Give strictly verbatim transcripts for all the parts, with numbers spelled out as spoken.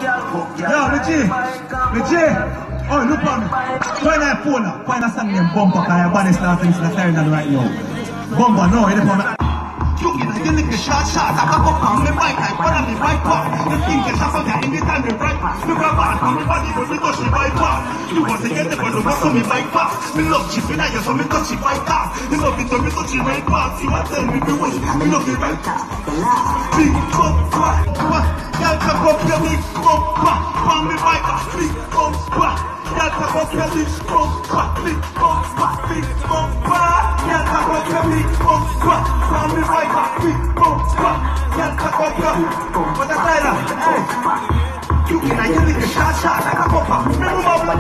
Yo, Richie, Richie, oh, look at me. Find that phone now. Find a song named Bumper, because your body starts in the Ferdinand right now. Bumper, no, you don't want you in a unique shot shot, I got up on the bike, I put on the right part. The thing is, I forget anytime the right part. Look at that, I'm body, but we touch the right part. You want to get the one who wants to me bike part. Me love chipping, I just want me touch the right part. You love it when me touch the right part. You want to tell me the way, me love the right part. Big bumper, y'all come up here, big bumper. On the bike, big bumper. Y'all come up here, big bumper, big bumper, big bumper. Y'all come up here, big bumper. On the bike, big bumper. Y'all come up here, big bumper. What a Tyler, hey. You can I get the shot shot, I come up. Remember,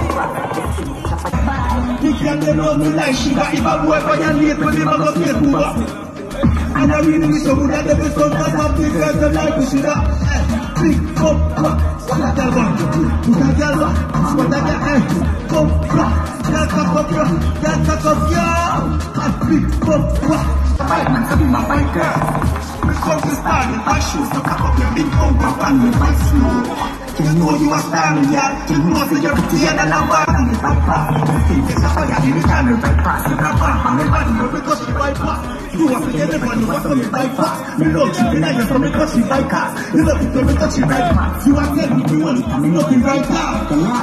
you can't never me like she got if I work on your late when they never get to work. And I really wish I would have never done that up because the life is shit up. Big bumper. What a girl want? What a girl want? What a girl want? Bumper. Girl cock up yo. Girl cock up yo. A big bumper. My man to be my bike girl. We come to start with my shoes. To cock up your big bumper and me my slow. You know you are standing here. You know that you're pretty and I'm bad. You bike pass. You think it's a fire. You can't do bike pass. You can't pass. I'm a bad. You because you bike pass. You want to get the one. You want to me bike pass. You love you. You like it from because you bike pass. You love it from because you bike pass. You are telling me you want it. You know the right pass.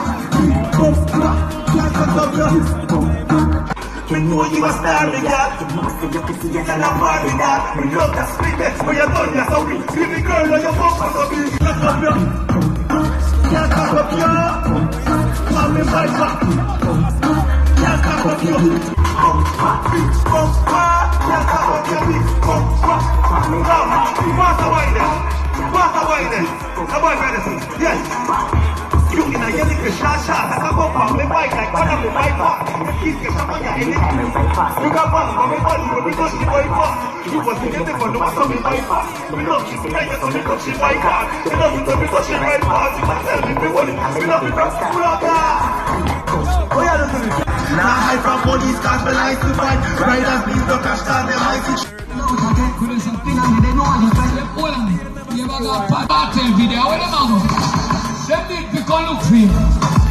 You know you are starting that. You know that you're pretty and I'm bad with that. We love that split it. When you're done, you're sorry. Give me girl on your bumper to be. Look up your. Can't cock up your. Come me bike pass. Can't cock up your. Bumper, big bumper. Can't cock up your big bumper. Pass away then. Pass away then. Come on, medicine. Yes. You in a yellow shot shot. I come up on my bike like one of the bike park. You can come on your head. You got one on my body, but we touch the bike park. You was to get the one who was on the bike park. We love you, we like it on the touch the bike park. We love it when we touch the bike park. You must tell me we want it. We love it when we love it. Oh yeah, listen. Now high from police cars, the lights to fight. Riders, please don't cash down them lights. Couldn't something on me, they know what you find. You ever got a battle video? Where the man? Them need to go look for him.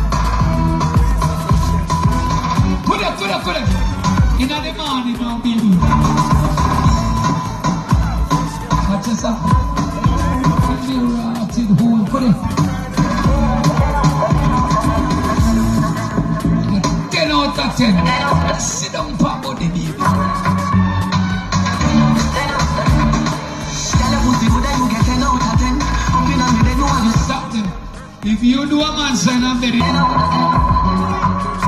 Put it, put it, put it. In the morning now, baby. Watch yourself. Put the rotted hole. Put it. ten out of ten. Sit down, pop out the baby. If you do a man sign, I'm very